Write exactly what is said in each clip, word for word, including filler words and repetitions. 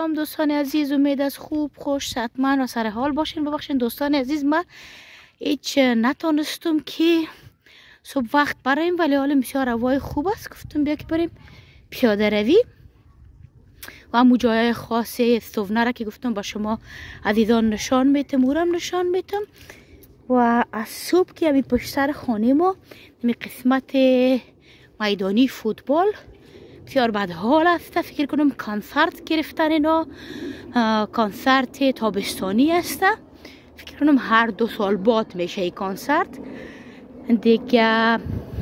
سلام دوستان عزیز، امید از خوب خوش صحتمند و سر حال باشین. ببخشید دوستان عزیز، من هیچ نتونستم که صبح وقت بریم، ولی حال بسیار هوای خوب است. گفتم بیا که بریم پیاده روی و همون جای خاص استوونه را که گفتم با شما عزیزان نشان میتم، اورم نشان میتم. و از صبح که همین پشت سر خانه ما می قسمت میدانی فوتبال بسیار بد حال است. فکر کنم کنسرت گرفتن اینا، کنسرت تابستانی است. فکر کنم هر دو سال بعد میشه این کنسرت دیگه.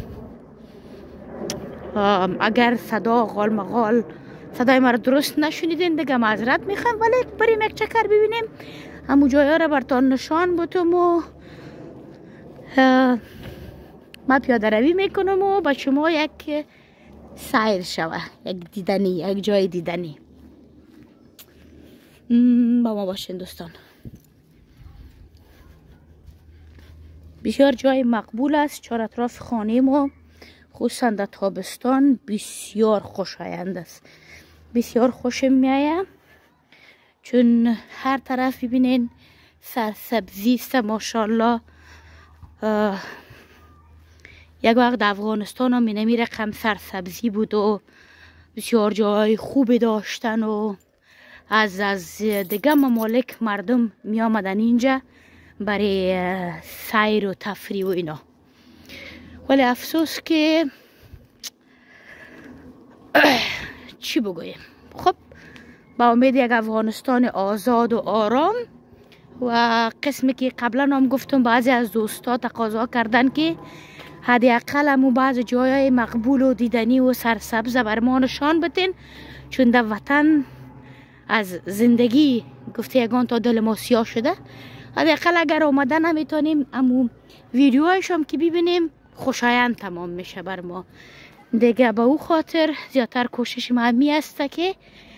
اگر صدا غال مغال صدای ما درست نشنیدین دیگه معذرت میخوام، ولی بریم یک چکر ببینیم. همون جایا را براتون نشان بدم و ما پیاده روی میکنم و با شما یک سیر شوه، یک دیدنی، یک جای دیدنی. با ما باشین دوستان. بسیار جای مقبول است. چهار اطراف خانه ما خصوصا در تابستان بسیار خوشایند است، بسیار خوشم میآید، چون هر طرف ببینین سرسبزی است ماشاءالله. یک وقت افغانستان هم اینمی رقم سرسبزی بود و بسیار جای خوبی داشتن و از از دیگه ممالک مردم می آمدن اینجا برای سیر و تفریح و اینا. ولی افسوس که چی بگویم. خب با امید یک افغانستان آزاد و آرام. و قسمی که قبلا هم گفتم بعضی از دوستا تقاضا کردن که حداقل همو بعض جایای مقبول و دیدنی و سرسبز بر ما نشان بدین، چون در وطن از زندگی گفته یگان تا دل ما سیاه شده. حداقل اگر آمده نمیتونیم همو ویدیوهایش هم که ببینیم خوشایند تمام میشه بر ما دیگه. به او خاطر زیادتر کوشش ما همی است که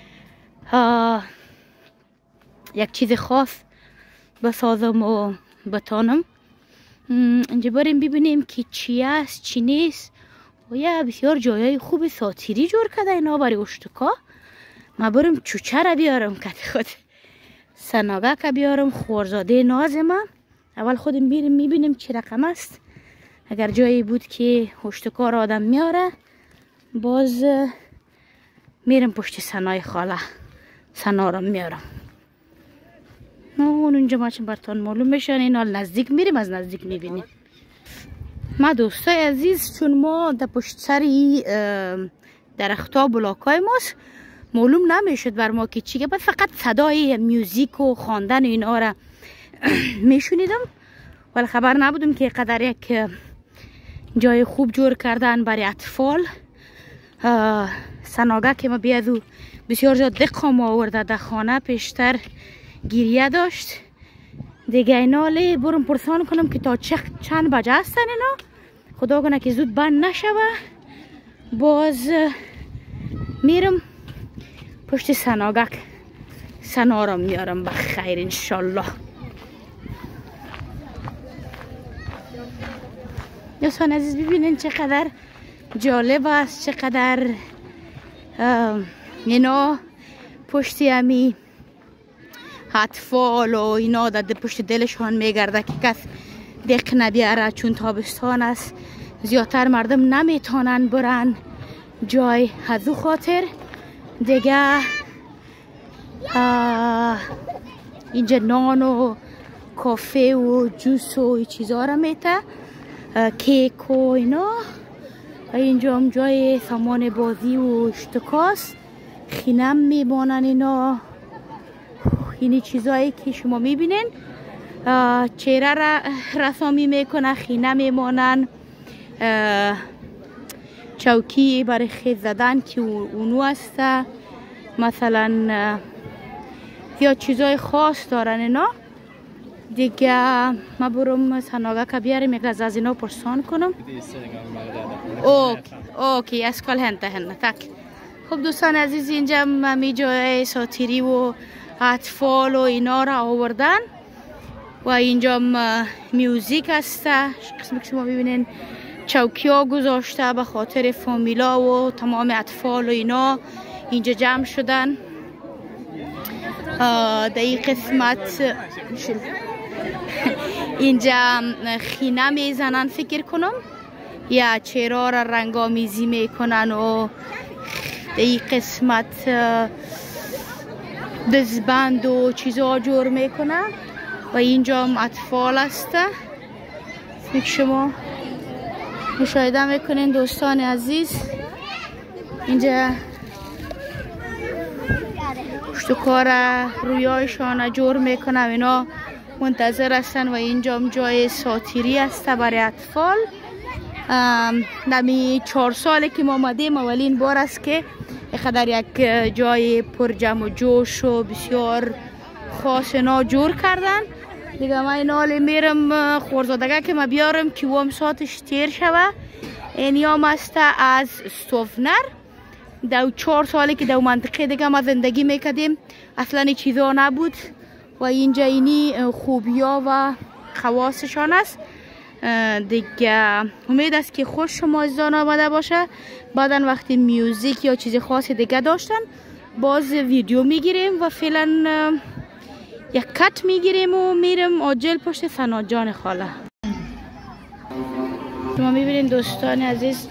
یک چیز خاص بسازم و بتانم. اینجا بریم ببینیم که چی است چی نیست. و یا بسیار جایای خوب ساتیری جور کرده اینا برای اشتکا. ما بریم چوچه را بیارم کت خود سناگک بیارم، خورزاده نازم. اول خودم بیریم میبینیم چی رقم است. اگر جایی بود که اشتکا را آدم میاره باز میرم پشت سنای خاله سنا را میارم. نه اونجا ما چون براتون معلوم میشن. اینا نزدیک میریم از نزدیک میبینیم. ما دوستای عزیز چون ما در پشت سری درختا بلاکای ماست معلوم نمیشد بر ما که چیه. بعد فقط صدای میوزیک و خواندن اینا را میشنیدم، ولی خبر نبودم که قدر یک جای خوب جور کردن برای اطفال. سناگه که ما بیادو بسیار جا دقم آورده در خانه پیشتر گیریه داشت دیگه. اینا لی برم پرسان کنم که تا چند بجه هستن اینا، خدا کنه که زود بند نشوه. باز میرم پشت سناگک سنا را میارم بخیر انشالله. دوستان عزیز ببینین چقدر جالب است، چقدر اینا پشت همی اطفال و اینا در پشت دلشان میگرده که کس دق نبیاره، چون تابستان است زیادتر مردم نمیتونن برن جای. از او خاطر دیگه اینجا نان و کافه و جوس و چیزا را میته، کیک و اینا. اینجا هم جای سامان بازی و اشتکاست، خینم میبانن اینا. اینی چیزایی که شما میبینین چهره را رسامی میکنه، خینه میمانن. چوکی برای خیز زدن که اونو است. مثلا یا چیزای خاص دارن اینا دیگه. ما برم سناگه که بیاریم یک از اینا پرسان کنم. اوکی اوکی اسکال هنته هنه تک. خب دوستان عزیز اینجا همی جای ساتیری و اطفال و اینا را آوردن و اینجا میوزیک است. قسمی که شما ببینین چوکی ها گذاشته به خاطر فامیلا و تمام اطفال و اینا اینجا جمع شدن. در این قسمت اینجا خینه میزنن فکر کنم یا چهره را رنگامیزی میکنن و در این قسمت دزبند و چیزها جور میکنن و اینجا هم اطفال است فکر شما مشاهده میکنین دوستان عزیز. اینجا پشت کار رویایشان جور میکنن اینا منتظر هستن و اینجا هم جای ساتیری است برای اطفال. نمی چهار ساله که ما آمدیم اولین بار است که قدر یک جای پر جمع و جوش و بسیار خاص اینا جور کردن دیگه. من این حال میرم خورزادگه که ما بیارم که وام ساعتش تیر شوه. این هم است از ستوفنر. دو چهار ساله که دو منطقه دیگه ما زندگی میکردیم اصلا چیزا نبود و اینجا اینی خوبیا و خواصشان است دیگه. امید است که خوش شما عزیزان آمده باشه. بعدا وقتی میوزیک یا چیز خاص دیگه داشتن باز ویدیو میگیریم و فعلا یک کت میگیریم و میرم عاجل پشت ثنا جان خاله. شما میبینید دوستان عزیز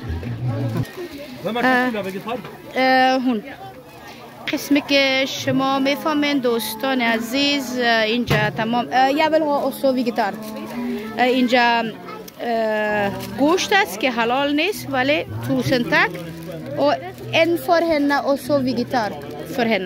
هون قسمی که شما میفهمین دوستان عزیز اینجا تمام یا بلها اصوی گیتار اینجا گوشت است که حلال نیست ولی تو سنتک و این فرهنه اصوی گیتار فرهنه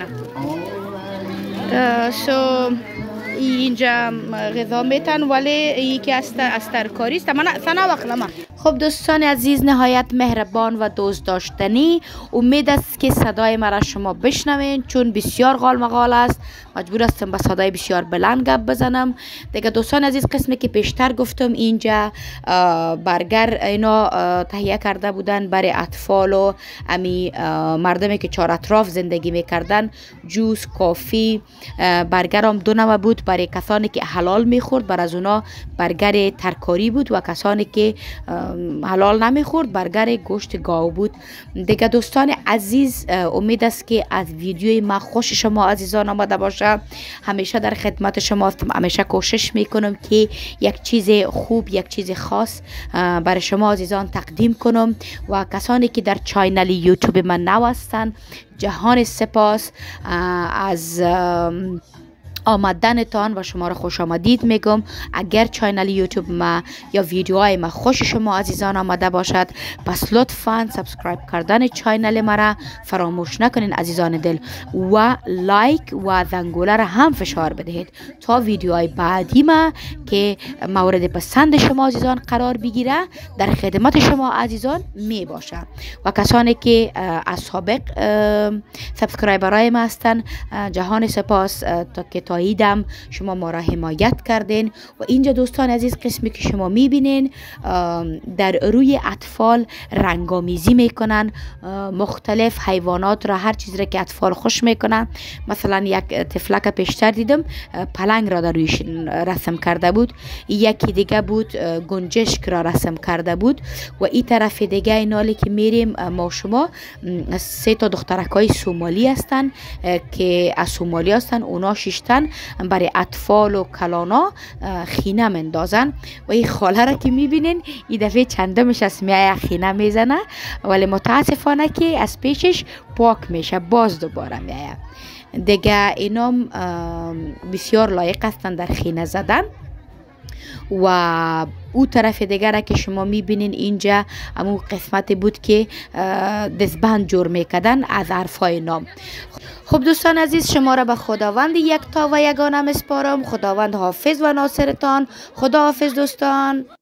سو اینجا غذا میتن ولی یکی است از ترکاری است. من سنا وقلما. خب دوستان عزیز نهایت مهربان و دوست داشتنی امید است که صدای مرا شما بشنوین چون بسیار غال مغال است مجبور هستم به صدای بسیار بلند گپ بزنم دیگه. دوستان عزیز قسمی که پیشتر گفتم اینجا برگر اینا تهیه کرده بودن برای اطفال و امی مردمی که چهار اطراف زندگی میکردن. جوس کافی برگر هم دو نوع بود برای کسانی که حلال میخورد بر از اونا برگر ترکاری بود و کسانی که حلال نمیخورد برگر گوشت گاو بود دیگه. دوستان عزیز امید است که از ویدیوی ما خوش شما عزیزان آمده باشه. همیشه در خدمت شما هستم. همیشه کوشش میکنم که یک چیز خوب یک چیز خاص برای شما عزیزان تقدیم کنم و کسانی که در چینل یوتیوب من نو هستن جهان سپاس از آمدنتان و شما را خوش آمدید میگم. اگر چینل یوتیوب ما یا ویدیوهای ما خوش شما عزیزان آمده باشد پس لطفاً سابسکرایب کردن چینل ما را فراموش نکنین عزیزان دل و لایک و زنگوله را هم فشار بدهید تا ویدیوهای بعدی ما که مورد پسند شما عزیزان قرار بگیره در خدمت شما عزیزان می باشه. و کسانی که از سابق سابسکرایبرای ما هستن جهان سپاس تا که تا ایدم شما ما را حمایت کردین. و اینجا دوستان عزیز قسمی که شما میبینین در روی اطفال رنگامیزی میکنن مختلف حیوانات را هر چیز را که اطفال خوش میکنن. مثلا یک طفلک پیشتر دیدم پلنگ را در رویش رسم کرده بود یکی دیگه بود گنجشک را رسم کرده بود و این طرف دیگه اینالی که میریم ما شما سه تا دخترکای سومالی هستن که از سومالی هستن اونا ششتن برای اطفال و کلانا خینه مندازن و این خاله را که میبینین این دفعه چندمش از میای خینه میزنه ولی متاسفانه که از پیشش پاک میشه باز دوباره میایه دیگه. اینام بسیار لایق هستن در خینه زدن. و او طرف دیگر که شما میبینین اینجا امو قسمت بود که دزبند جور میکردن از حرفای نام. خب دوستان عزیز شما را به خداوند یک تا و یگانه مسپارم. خداوند حافظ و ناصرتان. خدا حافظ دوستان.